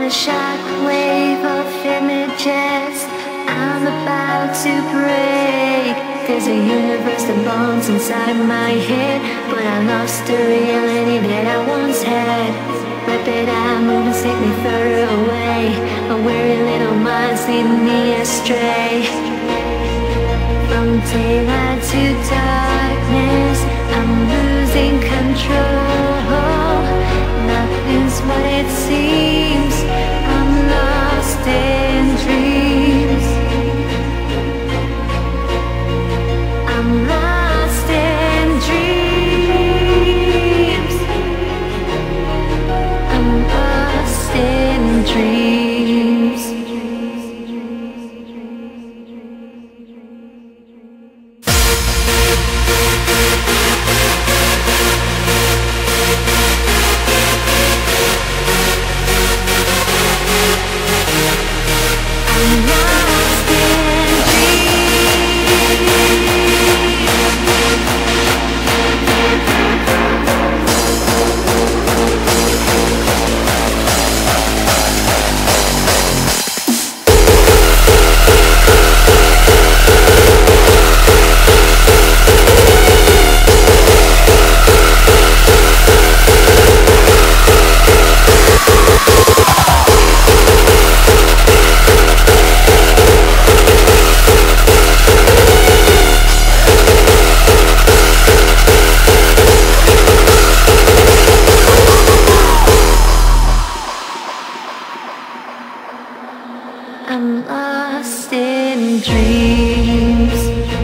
shockwave of images I'm about to break. There's a universe that moans inside my head, but I lost the reality that I once had. Rapid eye movements take me further away. My weary little mind's leading me astray. From daylight to darkness, I'm losing control. Nothing's what it seems. I'm lost in dreams. I'm lost in dreams. I'm lost in dreams. I'm lost in dreams.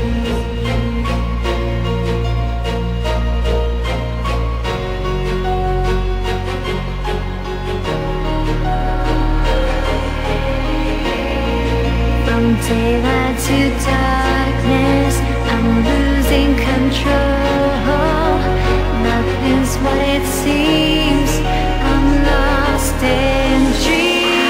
From daylight to darkness, I'm losing control. Nothing's what it seems. I'm lost in dreams.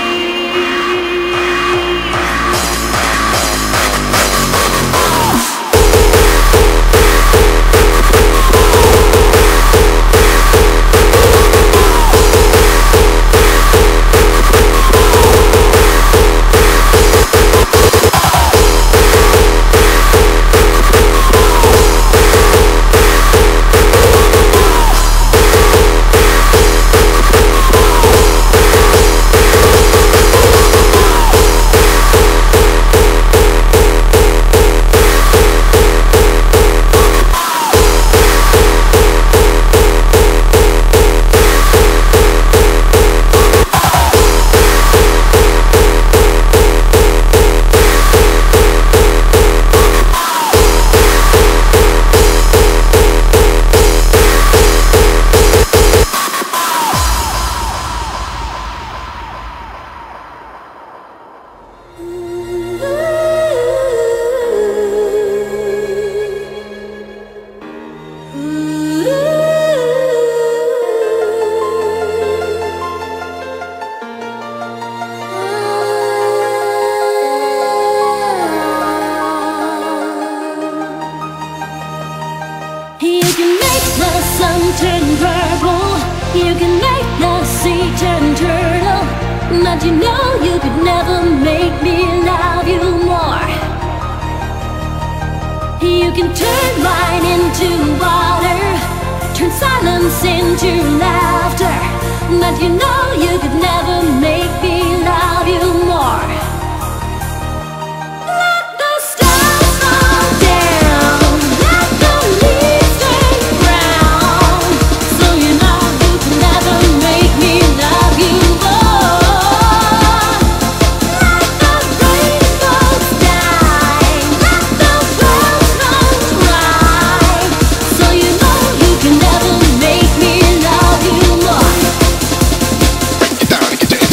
But you know you could never make me love you more. You can turn wine into water, turn silence into laughter, but you know you could never make me love you more. Let the stars fall down, let the leaves turn brown, so you know you could never make me love you more. Get down and get down.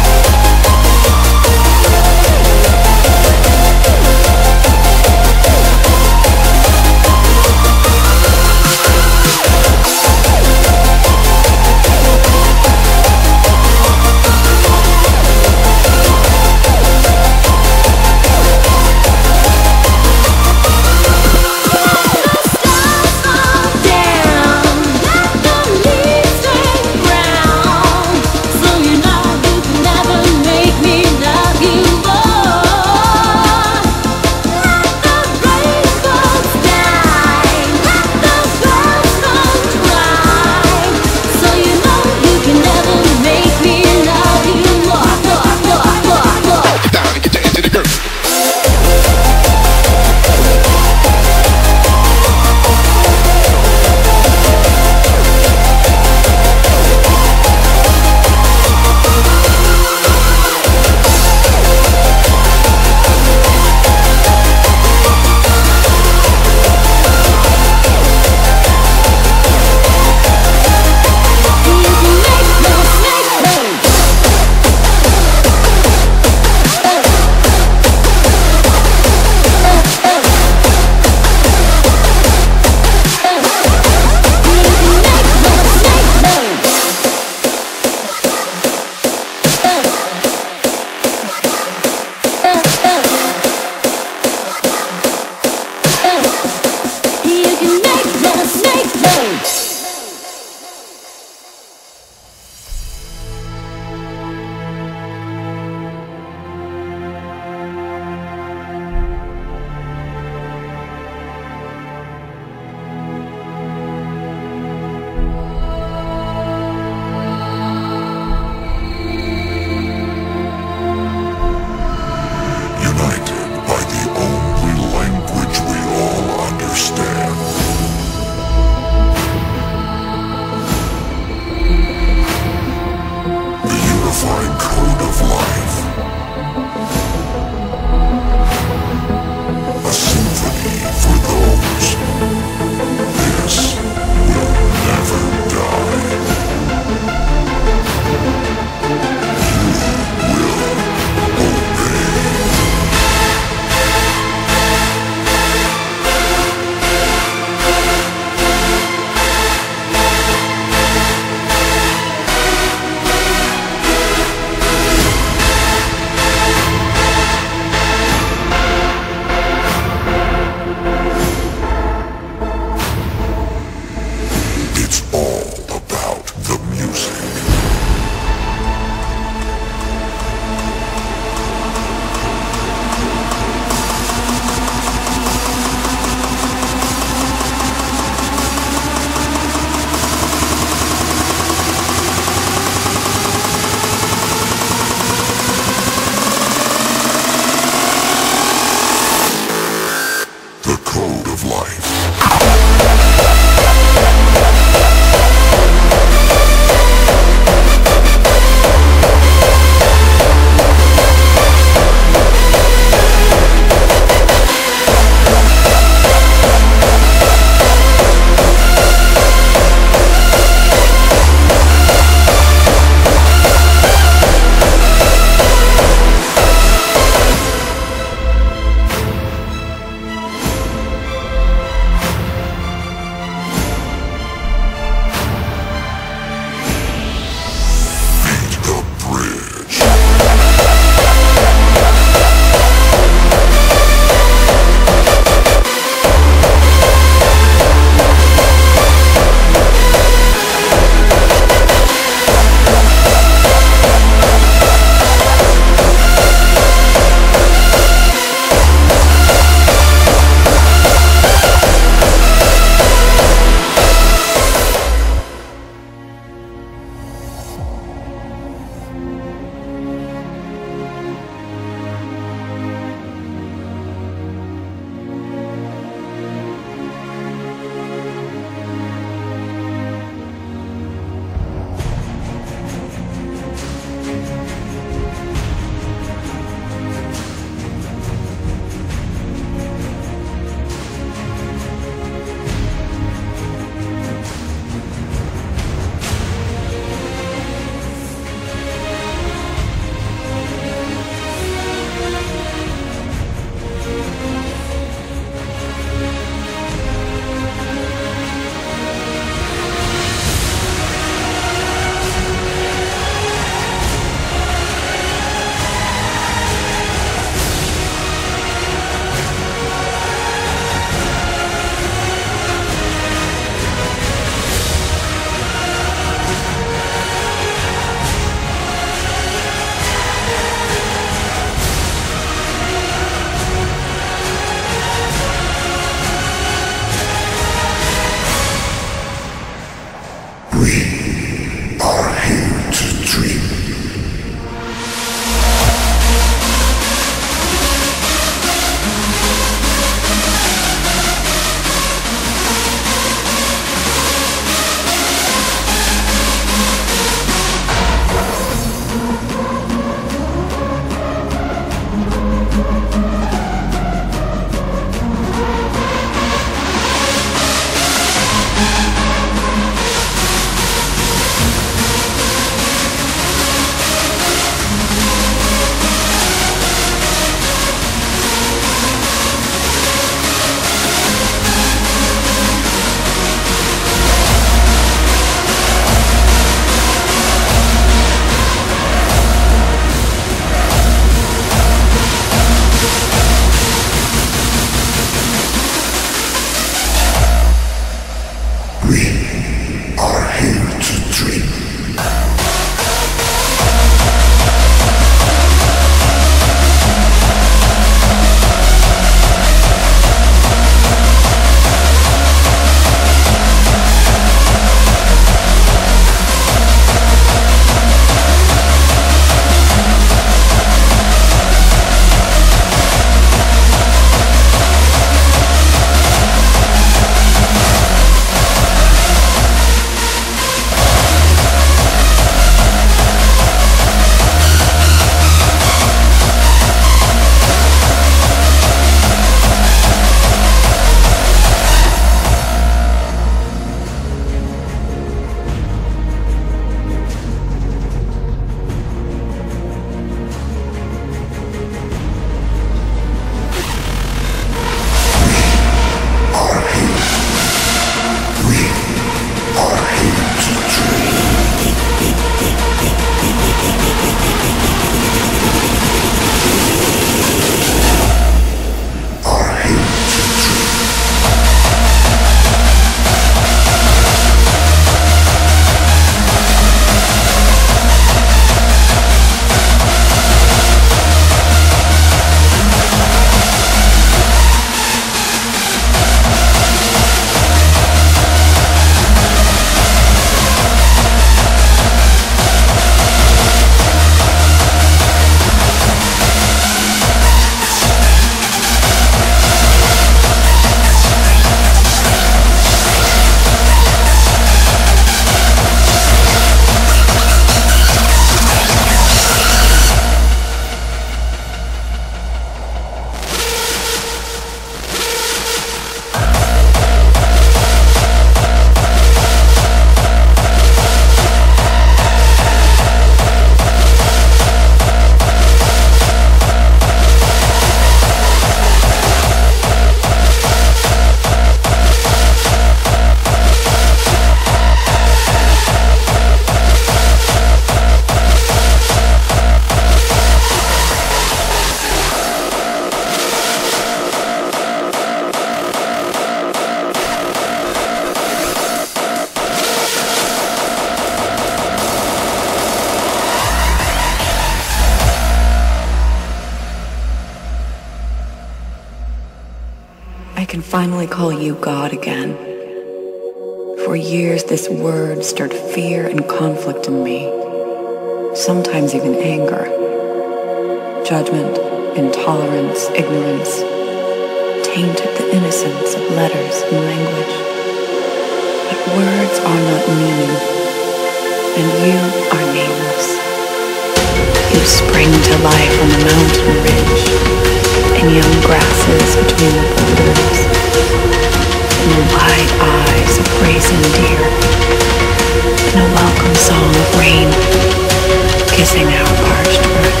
finally call you God again. For years, this word stirred fear and conflict in me, sometimes even anger. Judgment, intolerance, ignorance tainted the innocence of letters and language. But words are not meaning, and you are nameless. You spring to life on the mountain ridge, in young grasses between the boulders, in the wide eyes of brazen deer, in a welcome song of rain, kissing our parched earth.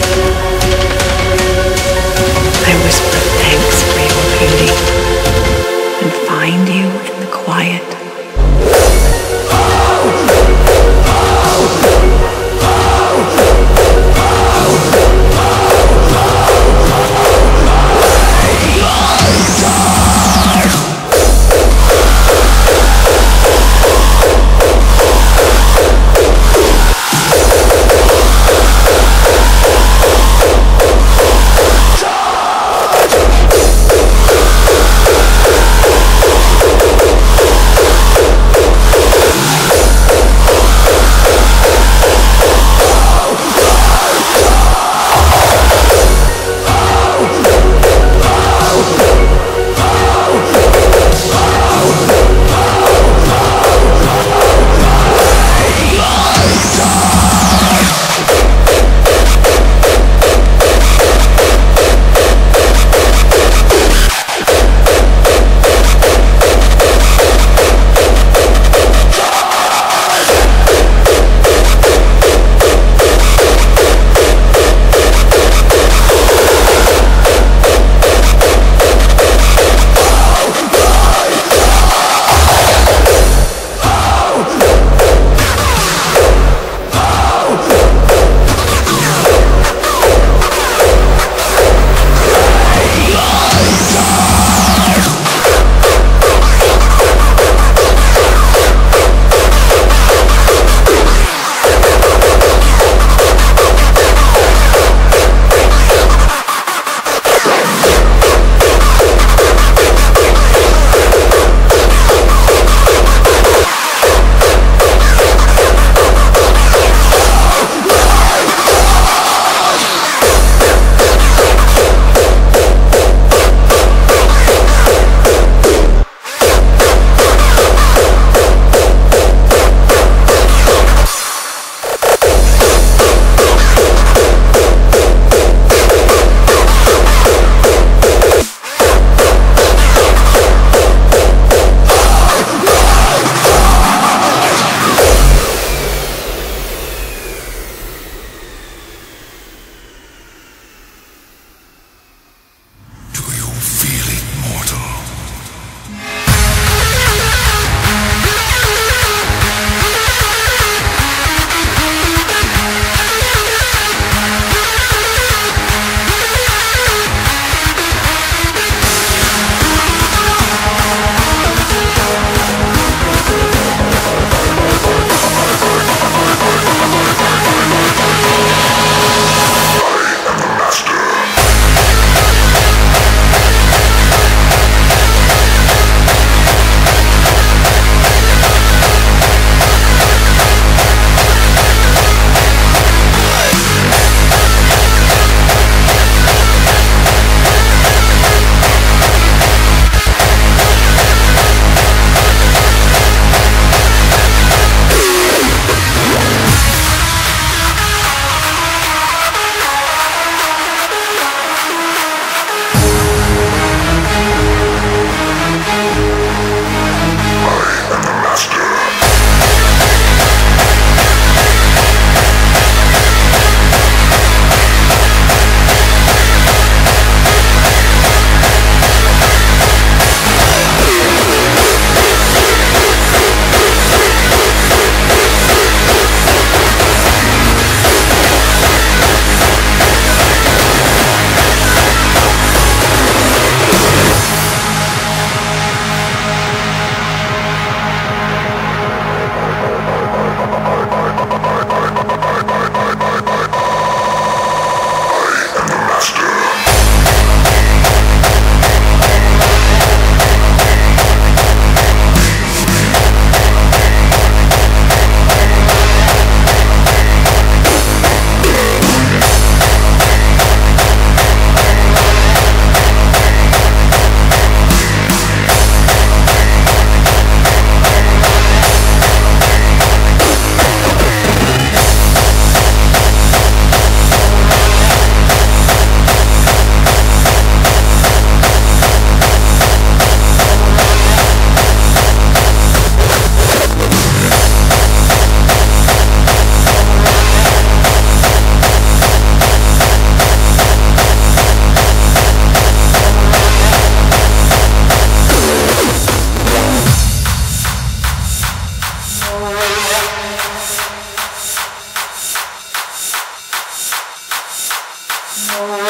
I whisper thanks for your beauty, and find you in the quiet. Oh,